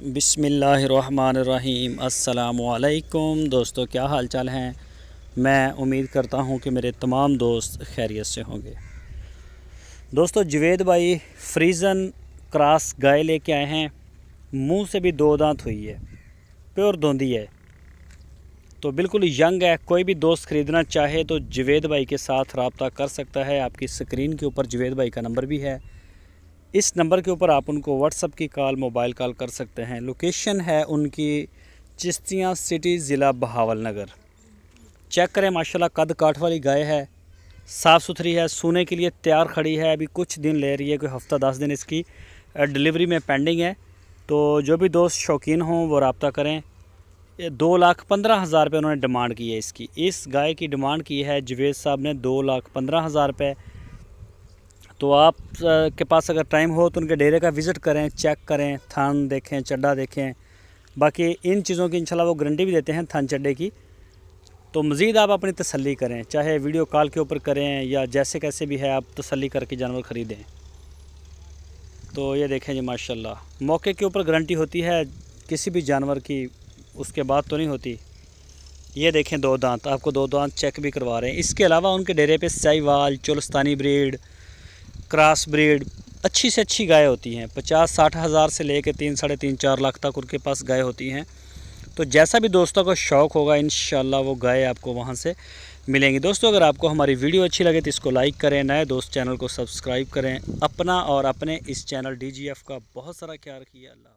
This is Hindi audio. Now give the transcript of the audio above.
बिस्मिल्लाहिर्रहमानिर्रहीम। अस्सलामुअलैकुम दोस्तों, क्या हाल चाल हैं। मैं उम्मीद करता हूं कि मेरे तमाम दोस्त खैरियत से होंगे। दोस्तों, जावेद भाई फ्रीज़न क्रॉस गाय लेके आए हैं। मुंह से भी दो दांत हुई है, प्योर धोंदी है, तो बिल्कुल यंग है। कोई भी दोस्त ख़रीदना चाहे तो जावेद भाई के साथ रब्ता कर सकता है। आपकी स्क्रीन के ऊपर जावेद भाई का नंबर भी है। इस नंबर के ऊपर आप उनको व्हाट्सअप की कॉल, मोबाइल कॉल कर सकते हैं। लोकेशन है उनकी चिश्तियाँ सिटी, ज़िला बहावलनगर। चेक करें, माशाल्लाह कद काठ वाली गाय है, साफ़ सुथरी है, सोने के लिए तैयार खड़ी है। अभी कुछ दिन ले रही है, कोई हफ़्ता 10 दिन इसकी डिलीवरी में पेंडिंग है। तो जो भी दोस्त शौकीन हों वो रब्ता करें। 2,15,000 रुपये उन्होंने डिमांड की है इसकी। इस गाय की डिमांड की है जावेद साहब ने 2,15,000 रुपये। तो आप के पास अगर टाइम हो तो उनके डेरे का विज़िट करें, चेक करें, थान देखें, चड्डा देखें। बाकी इन चीज़ों की इंशाल्लाह वो गारंटी भी देते हैं थान चड्डे की। तो मज़ीद आप अपनी तसल्ली करें, चाहे वीडियो कॉल के ऊपर करें या जैसे कैसे भी है, आप तसल्ली करके जानवर ख़रीदें। तो ये देखें जी, माशाल्लाह मौके के ऊपर गारंटी होती है किसी भी जानवर की, उसके बाद तो नहीं होती। ये देखें, दो दांत, आपको दो दांत चेक भी करवा रहे हैं। इसके अलावा उनके डेरे पे Sahiwal, Cholistani breed, cross breed अच्छी से अच्छी गाय होती हैं। 50-60 हज़ार से लेकर 3, साढ़े 3, 4 लाख तक उनके पास गाय होती हैं। तो जैसा भी दोस्तों को शौक़ होगा, इंशाल्लाह वो गाय आपको वहाँ से मिलेंगी। दोस्तों, अगर आपको हमारी वीडियो अच्छी लगे तो इसको लाइक करें, नए दोस्त चैनल को सब्सक्राइब करें। अपना और अपने इस चैनल DGF का बहुत सारा ख्याल रखिए। अल्लाह।